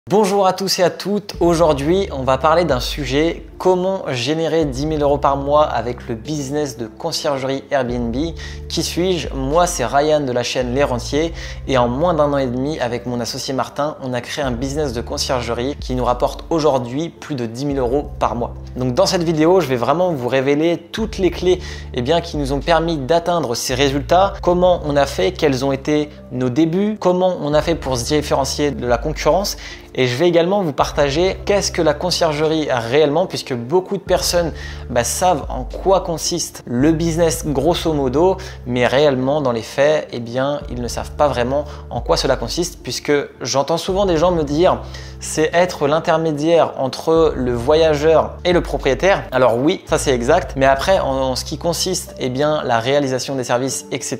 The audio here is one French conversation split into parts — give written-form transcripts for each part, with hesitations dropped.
Bonjour à tous et à toutes, aujourd'hui on va parler d'un sujet, comment générer 10 000 € par mois avec le business de conciergerie Airbnb. Qui suis-je? Moi c'est Ryan de la chaîne Les Rentiers et en moins d'un an et demi avec mon associé Martin, on a créé un business de conciergerie qui nous rapporte aujourd'hui plus de 10 000 € par mois. Donc dans cette vidéo, je vais vraiment vous révéler toutes les clés qui nous ont permis d'atteindre ces résultats, comment on a fait, quels ont été nos débuts, comment on a fait pour se différencier de la concurrence. Et je vais également vous partager qu'est-ce que la conciergerie réellement, puisque beaucoup de personnes savent en quoi consiste le business grosso modo, mais réellement dans les faits, ils ne savent pas vraiment en quoi cela consiste, puisque j'entends souvent des gens me dire c'est être l'intermédiaire entre le voyageur et le propriétaire. Alors oui, ça c'est exact, mais après en ce qui consiste la réalisation des services, etc.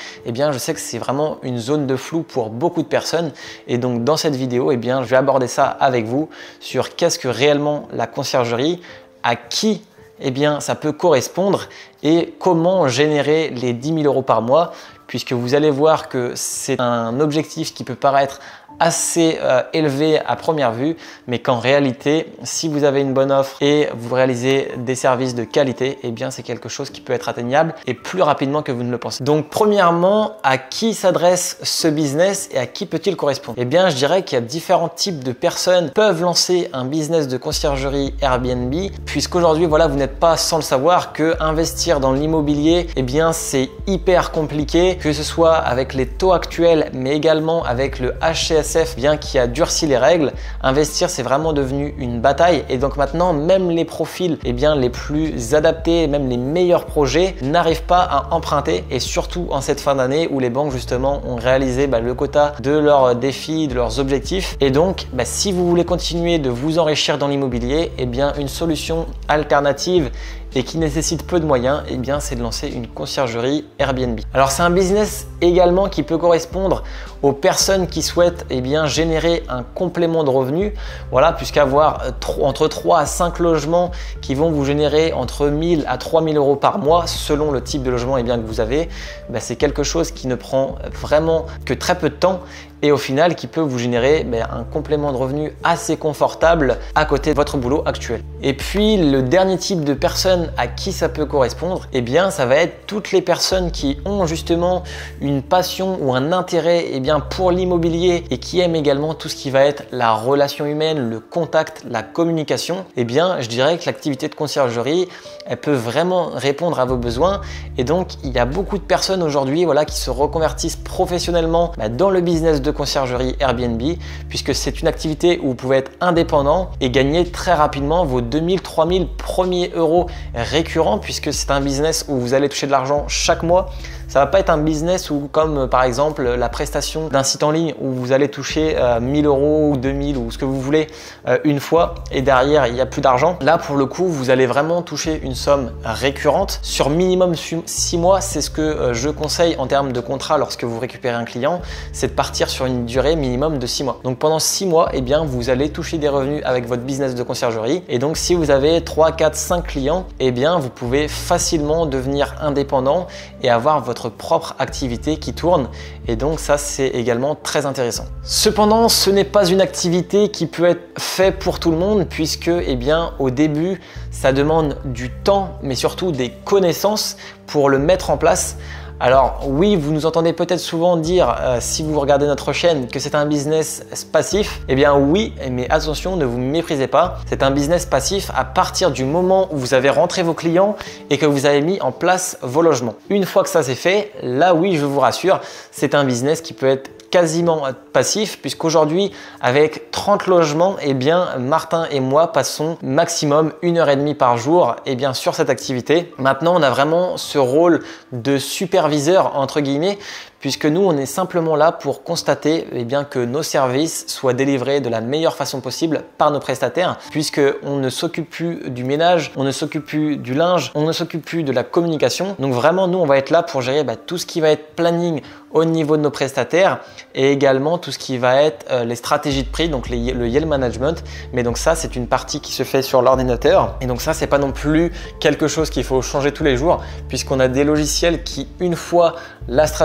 Je sais que c'est vraiment une zone de flou pour beaucoup de personnes, et donc dans cette vidéo, je vais aborder ça avec vous sur qu'est-ce que réellement la conciergerie, à qui ça peut correspondre et comment générer les 10 000 € par mois, puisque vous allez voir que c'est un objectif qui peut paraître assez élevé à première vue, mais qu'en réalité, si vous avez une bonne offre et vous réalisez des services de qualité, c'est quelque chose qui peut être atteignable et plus rapidement que vous ne le pensez. Donc premièrement, à qui s'adresse ce business et à qui peut-il correspondre? Je dirais qu'il y a différents types de personnes qui peuvent lancer un business de conciergerie Airbnb, puisqu'aujourd'hui, vous n'êtes pas sans le savoir que investir dans l'immobilier, c'est hyper compliqué, que ce soit avec les taux actuels, mais également avec le HCSF qui a durci les règles. Investir, c'est vraiment devenu une bataille, et donc maintenant même les profils les plus adaptés, même les meilleurs projets n'arrivent pas à emprunter, et surtout en cette fin d'année où les banques justement ont réalisé le quota de leurs défis, de leurs objectifs. Et donc si vous voulez continuer de vous enrichir dans l'immobilier, une solution alternative et qui nécessite peu de moyens, c'est de lancer une conciergerie Airbnb. Alors c'est un business également qui peut correspondre aux personnes qui souhaitent générer un complément de revenus, puisqu'avoir entre 3 à 5 logements qui vont vous générer entre 1 000 à 3 000 € par mois selon le type de logement que vous avez, c'est quelque chose qui ne prend vraiment que très peu de temps et au final qui peut vous générer un complément de revenus assez confortable à côté de votre boulot actuel. Et puis le dernier type de personnes à qui ça peut correspondre, ça va être toutes les personnes qui ont justement une passion ou un intérêt pour l'immobilier et qui aiment également tout ce qui va être la relation humaine, le contact, la communication. Je dirais que l'activité de conciergerie, elle peut vraiment répondre à vos besoins, et donc il y a beaucoup de personnes aujourd'hui qui se reconvertissent professionnellement dans le business de conciergerie Airbnb, puisque c'est une activité où vous pouvez être indépendant et gagner très rapidement vos 2000, 3000 premiers euros récurrents, puisque c'est un business où vous allez toucher de l'argent chaque mois. Ça va pas être un business où, comme par exemple la prestation d'un site en ligne, où vous allez toucher 1000 € ou 2000 ou ce que vous voulez une fois et derrière il n'y a plus d'argent. Là pour le coup, vous allez vraiment toucher une somme récurrente sur minimum 6 mois. C'est ce que je conseille en termes de contrat lorsque vous récupérez un client, c'est de partir sur une durée minimum de 6 mois. Donc pendant 6 mois, vous allez toucher des revenus avec votre business de conciergerie, et donc si vous avez 3, 4, 5 clients, vous pouvez facilement devenir indépendant et avoir votre propre activité qui tourne, et donc ça c'est également très intéressant. Cependant, ce n'est pas une activité qui peut être faite pour tout le monde, puisque au début ça demande du temps, mais surtout des connaissances pour le mettre en place. Alors oui, vous nous entendez peut-être souvent dire, si vous regardez notre chaîne, que c'est un business passif. Oui, mais attention, ne vous méprisez pas. C'est un business passif à partir du moment où vous avez rentré vos clients et que vous avez mis en place vos logements. Une fois que ça c'est fait, là oui, je vous rassure, c'est un business qui peut être quasiment passif, puisqu'aujourd'hui avec 30 logements, Martin et moi passons maximum 1h30 par jour sur cette activité. Maintenant on a vraiment ce rôle de superviseur entre guillemets, puisque nous on est simplement là pour constater que nos services soient délivrés de la meilleure façon possible par nos prestataires, puisque on ne s'occupe plus du ménage, on ne s'occupe plus du linge, on ne s'occupe plus de la communication. Donc vraiment nous on va être là pour gérer tout ce qui va être planning au niveau de nos prestataires, et également tout ce qui va être les stratégies de prix, donc le yield management. Mais donc ça c'est une partie qui se fait sur l'ordinateur, et donc ça c'est pas non plus quelque chose qu'il faut changer tous les jours, puisqu'on a des logiciels qui, une fois la stratégie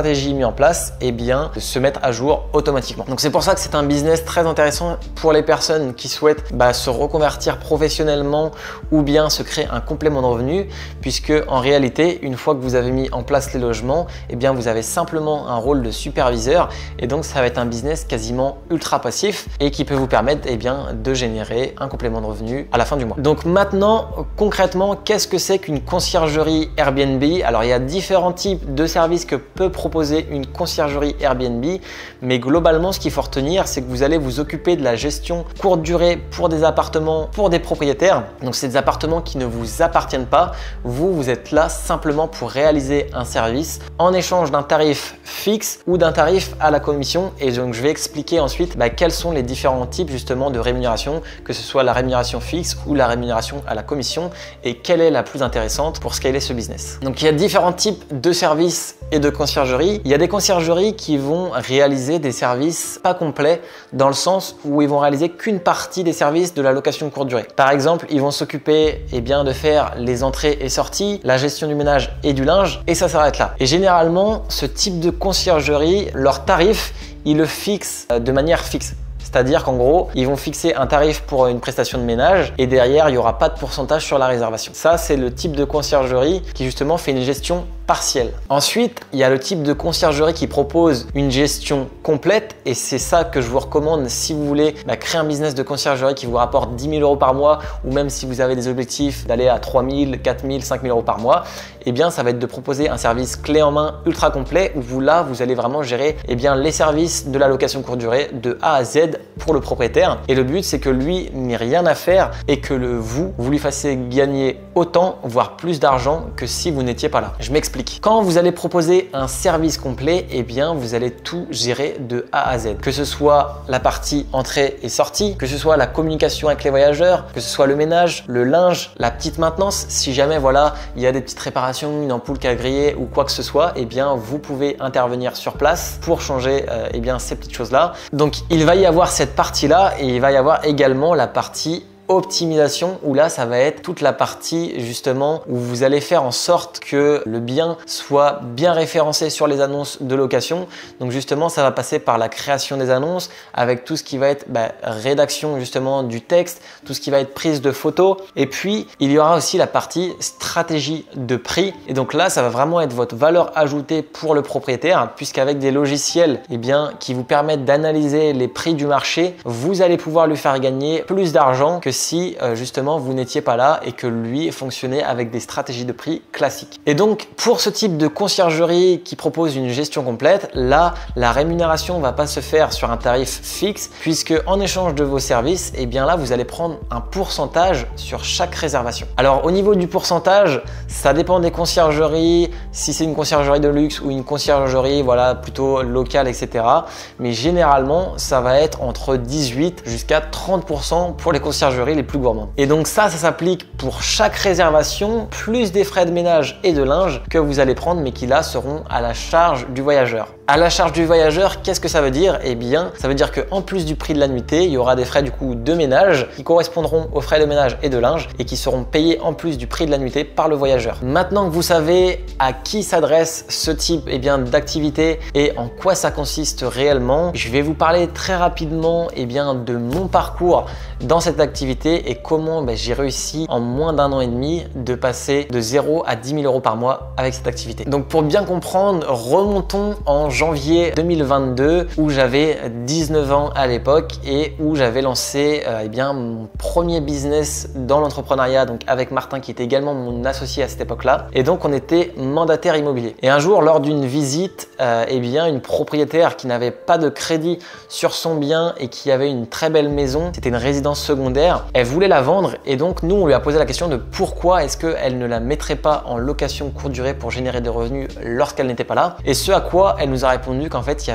mis en place, eh bien, se mettre à jour automatiquement. Donc c'est pour ça que c'est un business très intéressant pour les personnes qui souhaitent se reconvertir professionnellement ou bien se créer un complément de revenu, puisque en réalité, une fois que vous avez mis en place les logements, eh bien, vous avez simplement un rôle de superviseur et donc ça va être un business quasiment ultra passif et qui peut vous permettre de générer un complément de revenu à la fin du mois. Donc maintenant, concrètement, qu'est-ce que c'est qu'une conciergerie Airbnb? Alors il y a différents types de services que peut proposer une conciergerie Airbnb, mais globalement, ce qu'il faut retenir, c'est que vous allez vous occuper de la gestion courte durée pour des appartements, pour des propriétaires. Donc c'est des appartements qui ne vous appartiennent pas. Vous êtes là simplement pour réaliser un service en échange d'un tarif fixe ou d'un tarif à la commission. Et donc je vais expliquer ensuite quels sont les différents types justement de rémunération, que ce soit la rémunération fixe ou la rémunération à la commission, et quelle est la plus intéressante pour scaler ce business. Donc il y a différents types de services et de conciergerie. Il y a des conciergeries qui vont réaliser des services pas complets, dans le sens où ils vont réaliser qu'une partie des services de la location courte durée. Par exemple, ils vont s'occuper de faire les entrées et sorties, la gestion du ménage et du linge, et ça s'arrête là. Et généralement, ce type de conciergerie, leur tarif, ils le fixent de manière fixe. C'est-à-dire qu'en gros, ils vont fixer un tarif pour une prestation de ménage et derrière, il n'y aura pas de pourcentage sur la réservation. Ça, c'est le type de conciergerie qui justement fait une gestion partielle. Ensuite, il y a le type de conciergerie qui propose une gestion complète et c'est ça que je vous recommande si vous voulez créer un business de conciergerie qui vous rapporte 10 000 euros par mois, ou même si vous avez des objectifs d'aller à 3 000, 4 000, 5 000 euros par mois, ça va être de proposer un service clé en main ultra complet où vous allez vraiment gérer les services de la location courte durée de A à Z pour le propriétaire. Et le but, c'est que lui n'ait rien à faire et que vous lui fassiez gagner autant, voire plus d'argent que si vous n'étiez pas là. Je m'explique. Quand vous allez proposer un service complet, vous allez tout gérer de A à Z. Que ce soit la partie entrée et sortie, que ce soit la communication avec les voyageurs, que ce soit le ménage, le linge, la petite maintenance. Si jamais il y a des petites réparations, une ampoule qui a grillé ou quoi que ce soit, vous pouvez intervenir sur place pour changer ces petites choses-là. Donc il va y avoir cette partie-là et il va y avoir également la partie optimisation, où là ça va être toute la partie justement où vous allez faire en sorte que le bien soit bien référencé sur les annonces de location. Donc justement ça va passer par la création des annonces avec tout ce qui va être rédaction justement du texte, tout ce qui va être prise de photos, et puis il y aura aussi la partie stratégie de prix. Et donc là ça va vraiment être votre valeur ajoutée pour le propriétaire, puisqu'avec des logiciels qui vous permettent d'analyser les prix du marché, vous allez pouvoir lui faire gagner plus d'argent que si justement vous n'étiez pas là et que lui fonctionnait avec des stratégies de prix classiques. Et donc pour ce type de conciergerie qui propose une gestion complète, là la rémunération ne va pas se faire sur un tarif fixe, puisque en échange de vos services, là vous allez prendre un pourcentage sur chaque réservation. Alors au niveau du pourcentage, ça dépend des conciergeries, si c'est une conciergerie de luxe ou une conciergerie plutôt locale, etc. Mais généralement ça va être entre 18 jusqu'à 30% pour les conciergeries les plus gourmandes. Et donc ça s'applique pour chaque réservation, plus des frais de ménage et de linge que vous allez prendre, mais qui là seront à la charge du voyageur. À la charge du voyageur, qu'est-ce que ça veut dire? Ça veut dire qu'en plus du prix de la nuitée, il y aura des frais de ménage qui correspondront aux frais de ménage et de linge et qui seront payés en plus du prix de la nuitée par le voyageur. Maintenant que vous savez à qui s'adresse ce type d'activité et en quoi ça consiste réellement, je vais vous parler très rapidement de mon parcours dans cette activité et comment j'ai réussi en moins d'1 an et demi de passer de 0 à 10 000 euros par mois avec cette activité. Donc pour bien comprendre, remontons en janvier 2022 où j'avais 19 ans à l'époque et où j'avais lancé mon premier business dans l'entrepreneuriat, donc avec Martin qui était également mon associé à cette époque-là, et donc on était mandataire immobilier. Et un jour lors d'une visite, une propriétaire qui n'avait pas de crédit sur son bien et qui avait une très belle maison, c'était une résidence secondaire, elle voulait la vendre et donc nous on lui a posé la question de pourquoi est-ce qu'elle ne la mettrait pas en location courte durée pour générer des revenus lorsqu'elle n'était pas là, et ce à quoi elle nous a répondu qu'en fait il y avait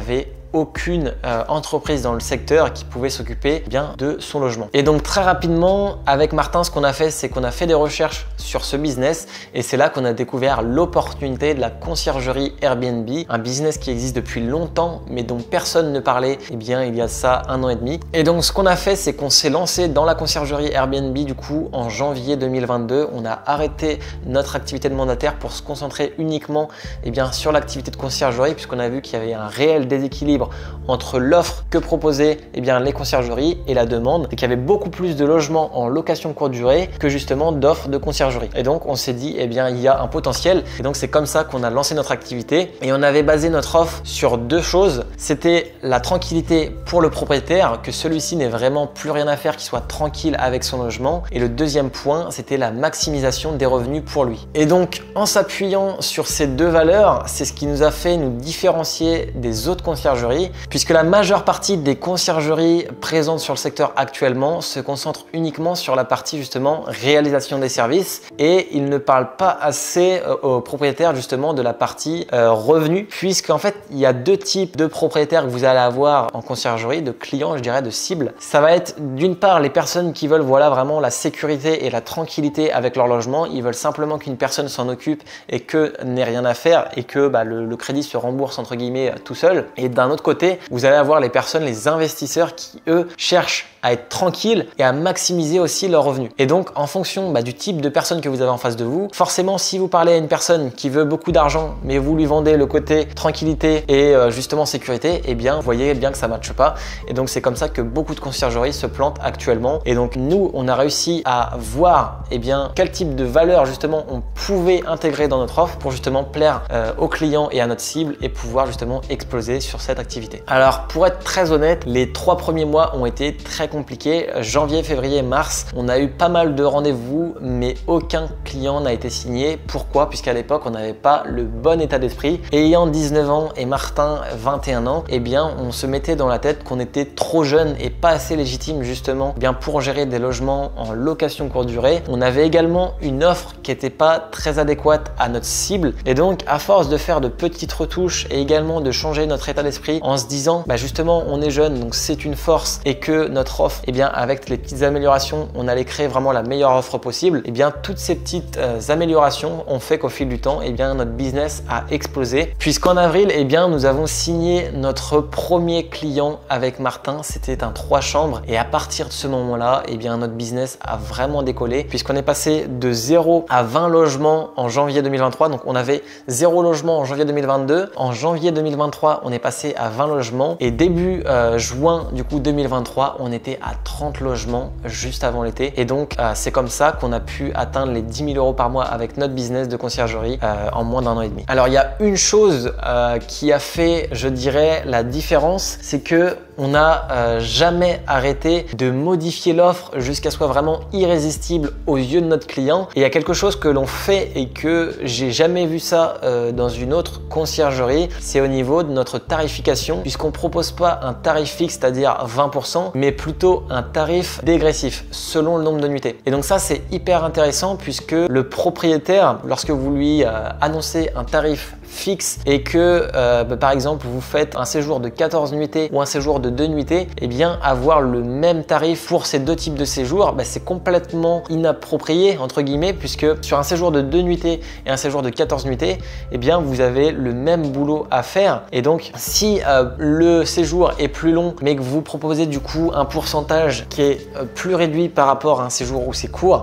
aucune entreprise dans le secteur qui pouvait s'occuper bien de son logement. Et donc très rapidement avec Martin, ce qu'on a fait, c'est qu'on a fait des recherches sur ce business et c'est là qu'on a découvert l'opportunité de la conciergerie Airbnb, un business qui existe depuis longtemps mais dont personne ne parlait il y a ça 1 an et demi. Et donc ce qu'on a fait, c'est qu'on s'est lancé dans la conciergerie Airbnb du coup en janvier 2022. On a arrêté notre activité de mandataire pour se concentrer uniquement sur l'activité de conciergerie puisqu'on a vu qu'il y avait un réel déséquilibre entre l'offre que proposaient les conciergeries et la demande, et qu'il y avait beaucoup plus de logements en location courte durée que justement d'offres de conciergerie. Et donc on s'est dit il y a un potentiel, et donc c'est comme ça qu'on a lancé notre activité et on avait basé notre offre sur 2 choses. C'était la tranquillité pour le propriétaire, que celui-ci n'ait vraiment plus rien à faire, qu'il soit tranquille avec son logement, et le deuxième point, c'était la maximisation des revenus pour lui. Et donc en s'appuyant sur ces 2 valeurs, c'est ce qui nous a fait nous différencier des autres conciergeries, puisque la majeure partie des conciergeries présentes sur le secteur actuellement se concentrent uniquement sur la partie justement réalisation des services, et ils ne parlent pas assez aux propriétaires justement de la partie revenus, puisqu'en fait il y a 2 types de propriétaires que vous allez avoir en conciergerie, de clients, je dirais, de cibles. Ça va être d'une part les personnes qui veulent vraiment la sécurité et la tranquillité avec leur logement. Ils veulent simplement qu'une personne s'en occupe et que n'ait rien à faire, et que le crédit se rembourse entre guillemets tout seul. Et d'un autre côté, vous allez avoir les personnes, les investisseurs qui eux cherchent à être tranquilles et à maximiser aussi leurs revenus. Et donc en fonction du type de personne que vous avez en face de vous, forcément si vous parlez à une personne qui veut beaucoup d'argent mais vous lui vendez le côté tranquillité et justement sécurité, vous voyez bien que ça ne matche pas. Et donc c'est comme ça que beaucoup de conciergeries se plantent actuellement. Et donc nous, on a réussi à voir quel type de valeur justement on pouvait intégrer dans notre offre pour justement plaire aux clients et à notre cible et pouvoir justement exploser sur cette activité. Alors pour être très honnête, les 3 premiers mois ont été très compliqué. Janvier, février, mars, on a eu pas mal de rendez-vous, mais aucun client n'a été signé. Pourquoi? Puisqu'à l'époque, on n'avait pas le bon état d'esprit. Ayant 19 ans et Martin 21 ans, on se mettait dans la tête qu'on était trop jeune et pas assez légitime justement pour gérer des logements en location courte durée. On avait également une offre qui n'était pas très adéquate à notre cible, et donc à force de faire de petites retouches et également de changer notre état d'esprit en se disant justement on est jeune donc c'est une force, et que notre offre, avec les petites améliorations, on allait créer vraiment la meilleure offre possible. Toutes ces petites améliorations ont fait qu'au fil du temps, notre business a explosé. Puisqu'en avril, nous avons signé notre premier client avec Martin. C'était un 3 chambres, et à partir de ce moment-là, notre business a vraiment décollé, puisqu'on est passé de 0 à 20 logements en janvier 2023. Donc on avait 0 logement en janvier 2022. En janvier 2023, on est passé à 20 logements, et début juin du coup 2023, on était à 30 logements juste avant l'été. Et donc c'est comme ça qu'on a pu atteindre les 10 000 € par mois avec notre business de conciergerie en moins d'1 an et demi. Alors il y a une chose qui a fait, je dirais, la différence, c'est que on n'a jamais arrêté de modifier l'offre jusqu'à ce soit vraiment irrésistible aux yeux de notre client. Et il y a quelque chose que l'on fait et que j'ai jamais vu ça dans une autre conciergerie, c'est au niveau de notre tarification, puisqu'on propose pas un tarif fixe, c'est-à-dire 20%, mais plutôt un tarif dégressif selon le nombre de nuitées. Et donc ça, c'est hyper intéressant, puisque le propriétaire, lorsque vous lui annoncez un tarif fixe et que par exemple vous faites un séjour de 14 nuitées ou un séjour de 2 nuitées, avoir le même tarif pour ces 2 types de séjours, c'est complètement inapproprié entre guillemets, puisque sur un séjour de 2 nuitées et un séjour de 14 nuitées, vous avez le même boulot à faire. Et donc si le séjour est plus long mais que vous proposez du coup un pourcentage qui est plus réduit par rapport à un séjour où c'est court,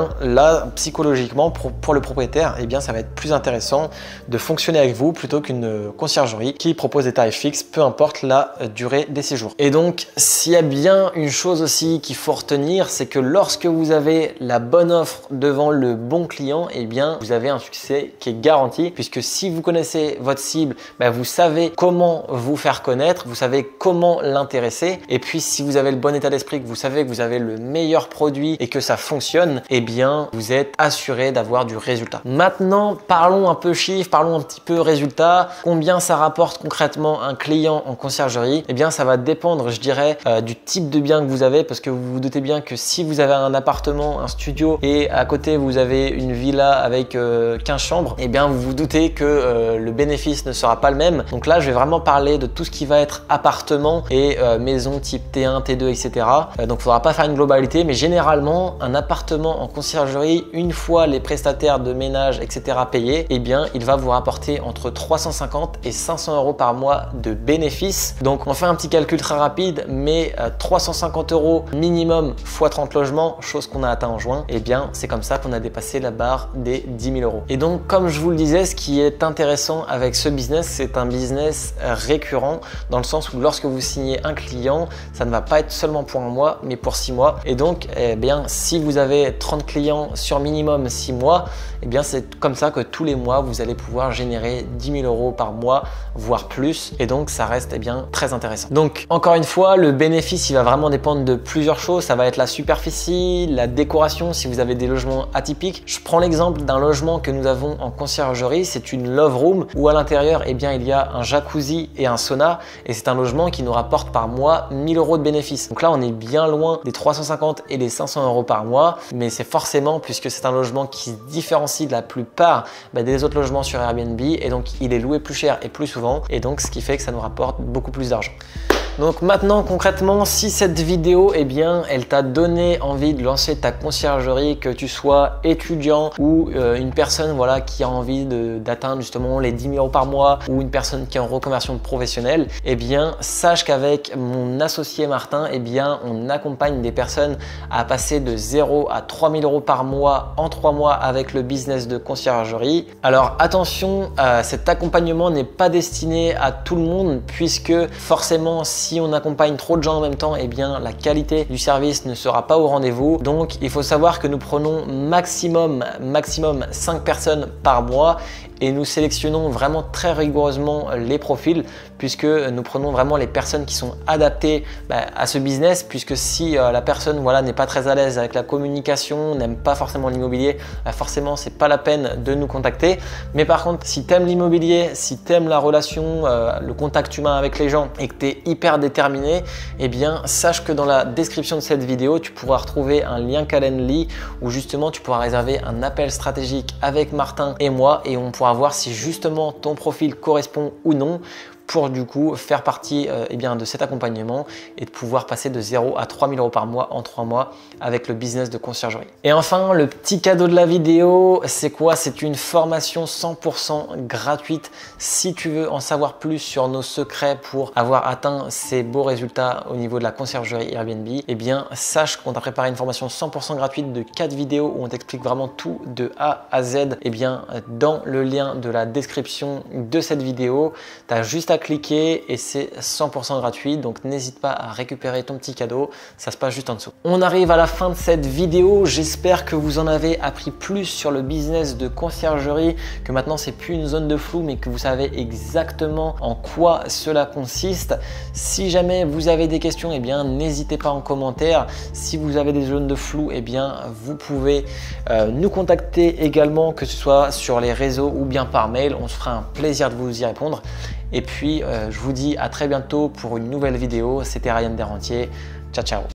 là psychologiquement pour le propriétaire, ça va être plus intéressant de fonctionner avec vous plutôt qu'une conciergerie qui propose des tarifs fixes, peu importe la durée des séjours. Et donc, s'il y a bien une chose aussi qu'il faut retenir, c'est que lorsque vous avez la bonne offre devant le bon client, vous avez un succès qui est garanti, puisque si vous connaissez votre cible, vous savez comment vous faire connaître, vous savez comment l'intéresser, et puis si vous avez le bon état d'esprit, que vous savez que vous avez le meilleur produit et que ça fonctionne, vous êtes assuré d'avoir du résultat. Maintenant, parlons un peu chiffres, parlons un petit petit peu résultat. Combien ça rapporte concrètement un client en conciergerie? Eh bien, ça va dépendre, je dirais, du type de bien que vous avez, parce que vous vous doutez bien que si vous avez un appartement, un studio et à côté vous avez une villa avec 15 chambres, eh bien vous vous doutez que le bénéfice ne sera pas le même. Donc là, je vais vraiment parler de tout ce qui va être appartement et maison type T1, T2, etc. Donc il ne faudra pas faire une globalité, mais généralement, un appartement en conciergerie, une fois les prestataires de ménage, etc. payés, eh bien il va vous rapporter entre 350 et 500 euros par mois de bénéfices. Donc on fait un petit calcul très rapide, mais 350 euros minimum x 30 logements, chose qu'on a atteint en juin, eh bien c'est comme ça qu'on a dépassé la barre des 10 000 euros. Et donc comme je vous le disais, ce qui est intéressant avec ce business, c'est un business récurrent, dans le sens où lorsque vous signez un client, ça ne va pas être seulement pour un mois, mais pour 6 mois. Et donc eh bien si vous avez 30 clients sur minimum 6 mois, eh bien c'est comme ça que tous les mois vous allez pouvoir générer 10 000 euros par mois, voire plus. Et donc ça reste eh bien très intéressant. Donc encore une fois, le bénéfice il va vraiment dépendre de plusieurs choses. Ça va être la superficie, la décoration si vous avez des logements atypiques. Je prends l'exemple d'un logement que nous avons en conciergerie, c'est une love room où à l'intérieur eh bien il y a un jacuzzi et un sauna, et c'est un logement qui nous rapporte par mois 1000 euros de bénéfices. Donc là on est bien loin des 350 et des 500 euros par mois, mais c'est forcément, puisque c'est un logement qui se différencie de la plupart des autres logements sur Airbnb, et donc il est loué plus cher et plus souvent, et donc ce qui fait que ça nous rapporte beaucoup plus d'argent. Donc maintenant concrètement, si cette vidéo eh bien elle t'a donné envie de lancer ta conciergerie, que tu sois étudiant ou une personne voilà qui a envie d'atteindre justement les 10 000 euros par mois, ou une personne qui est en reconversion professionnelle, eh bien sache qu'avec mon associé Martin, eh bien on accompagne des personnes à passer de 0 à 3 000 euros par mois en 3 mois avec le business de conciergerie. Alors attention, cet accompagnement n'est pas destiné à tout le monde, puisque forcément si on accompagne trop de gens en même temps, eh bien la qualité du service ne sera pas au rendez-vous. Donc il faut savoir que nous prenons maximum 5 personnes par mois, et nous sélectionnons vraiment très rigoureusement les profils, puisque nous prenons vraiment les personnes qui sont adaptées à ce business, puisque si la personne voilà n'est pas très à l'aise avec la communication, n'aime pas forcément l'immobilier, forcément c'est pas la peine de nous contacter. Mais par contre, si tu aimes l'immobilier, si tu aimes la relation, le contact humain avec les gens, et que tu es hyper déterminé, eh bien sache que dans la description de cette vidéo, tu pourras retrouver un lien Calendly où justement tu pourras réserver un appel stratégique avec Martin et moi, et on pourra voir si justement ton profil correspond ou non, pour du coup faire partie eh bien, de cet accompagnement et de pouvoir passer de 0 à 3 000 euros par mois en 3 mois avec le business de conciergerie. Et enfin, le petit cadeau de la vidéo, c'est quoi? C'est une formation 100% gratuite. Si tu veux en savoir plus sur nos secrets pour avoir atteint ces beaux résultats au niveau de la conciergerie Airbnb, eh bien sache qu'on t'a préparé une formation 100% gratuite de 4 vidéos où on t'explique vraiment tout de A à Z. Eh bien dans le lien de la description de cette vidéo, tu as juste à cliquer et c'est 100% gratuit, donc n'hésite pas à récupérer ton petit cadeau, ça se passe juste en dessous. On arrive à la fin de cette vidéo, j'espère que vous en avez appris plus sur le business de conciergerie, que maintenant c'est plus une zone de flou, mais que vous savez exactement en quoi cela consiste. Si jamais vous avez des questions, eh bien n'hésitez pas en commentaire. Si vous avez des zones de flou, eh bien vous pouvez nous contacter également, que ce soit sur les réseaux ou bien par mail, on se fera un plaisir de vous y répondre. Et puis, je vous dis à très bientôt pour une nouvelle vidéo. C'était Ryan Desrentiers. Ciao, ciao.